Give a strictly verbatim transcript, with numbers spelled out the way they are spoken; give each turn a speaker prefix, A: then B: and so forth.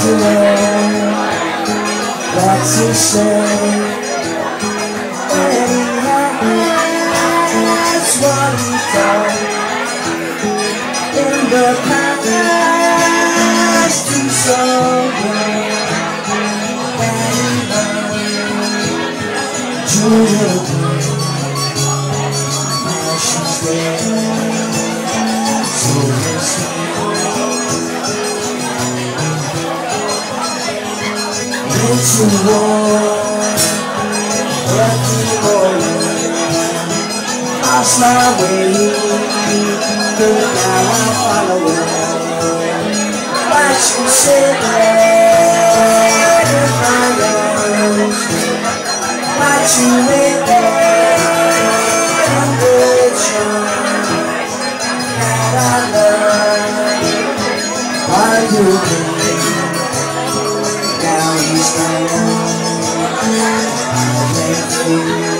A: away. That's a shame. Anyhow, that's what he thought. In the past, he's so good. And he learned Julia. Now she's there. So listen. Into war, every morning, lost my way, but now I follow it. What you said there in my arms, what you made there in the charm that I love. Are you good? Now he's gone, I'll make you.